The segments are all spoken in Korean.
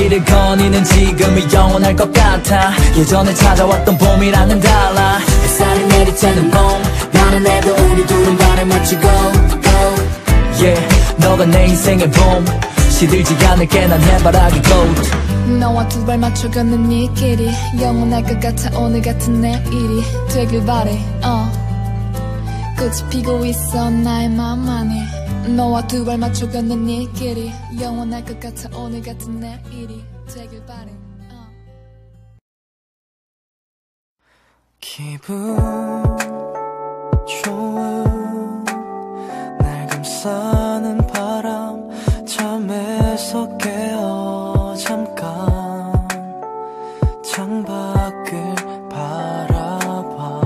우리를 거니는 지금이 영원할 것 같아. 예전에 찾아왔던 봄이랑은 달라. 햇살이 내리쬐는 봄 변해내도 우리 둘은 발을 맞추고 yeah, 너가 내 인생의 봄 시들지 않을게 난 해바라기 꽃. 너와 두 발 맞춰 걷는 이 길이 영원할 것 같아. 오늘 같은 내일이 되길 바래. 꽃이 피고 있어 나의 맘 안에. 너와 두 발 맞춰 걷는 이 길이 영원할 것 같아. 오늘 같은 내일이 되길 바래. 기분 좋은 날 감싸는 바람 잠에서 깨어 잠깐 창밖을 바라봐.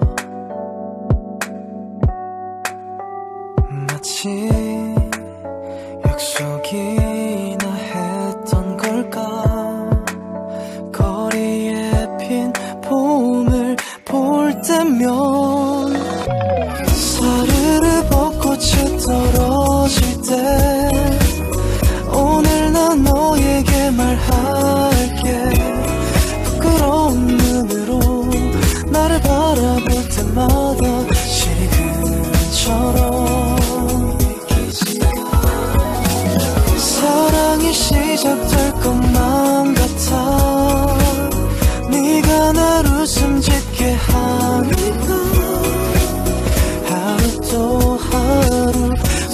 마치 약속이나 했던 걸까. 거리에 핀 봄을 볼 때면 사르르 벚꽃이 떨어질 때 오늘 난 너에게 말할게. 부끄러운 눈으로 나를 바라볼 때마다 지금처럼 사랑이 시작될 것만 같아. 네가 날 웃음 짓게 하니까 하루 또 하루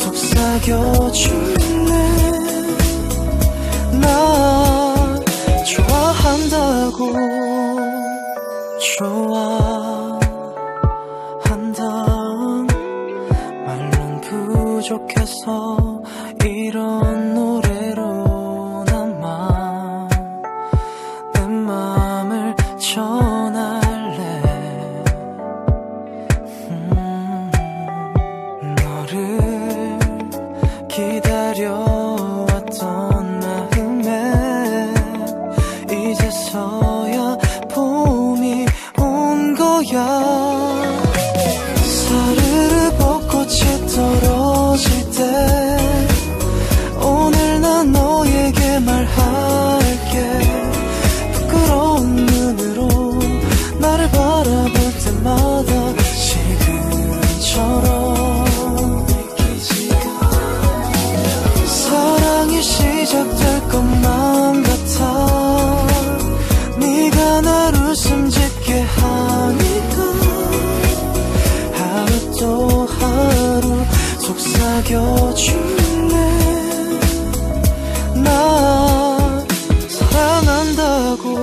속삭여줄래. 나 좋아한다고 좋아한다. 말론 부족해서 이런 노래로 남아 내 맘을 전할래. 너를 기다려왔던 마음에 이제서야 봄이 온 거야. 사르르 벚꽃이 떨어질 때 오늘 난 너에게 말할게. 부끄러운 눈으로 나를 바라볼 때마다 지금처럼 사랑이 시작될 것만 같아. 네가 날 웃음 짓게 하니까 하루 또 하루 속삭여줄래. 나 사랑한다고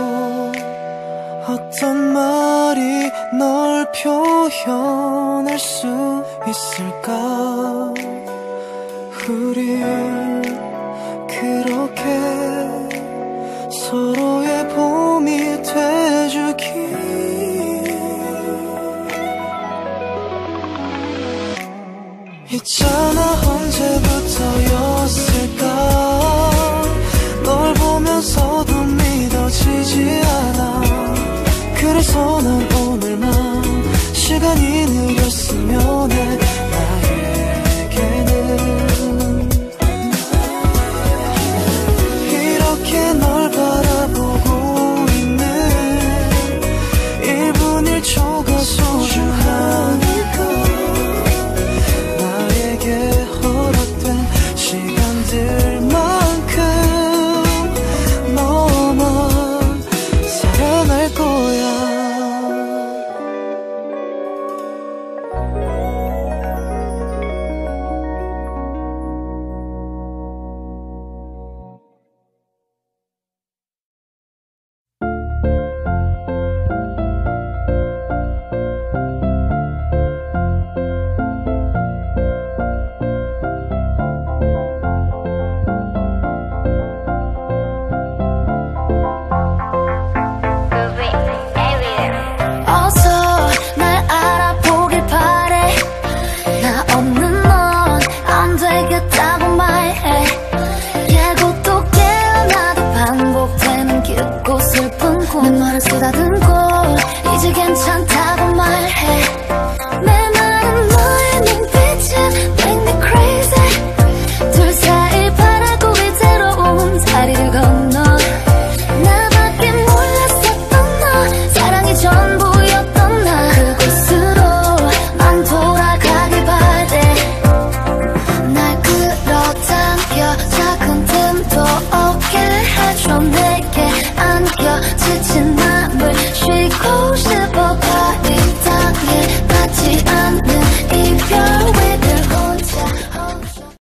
어떤 말이 널 표현할 수 있을까. 우린 그렇게 서로의 봄이 돼주길. 있잖아 언제부터였을까. 널 보면서도 믿어지지 않아. 그래서 난 오늘만 시간이 느렸으면 해. 나에게는 이렇게 널 바라보고 있는 1분 1초가 소중하니까 나에게 지친 맘을 쉬고 싶어 발이 닿게 닿지 않는 이별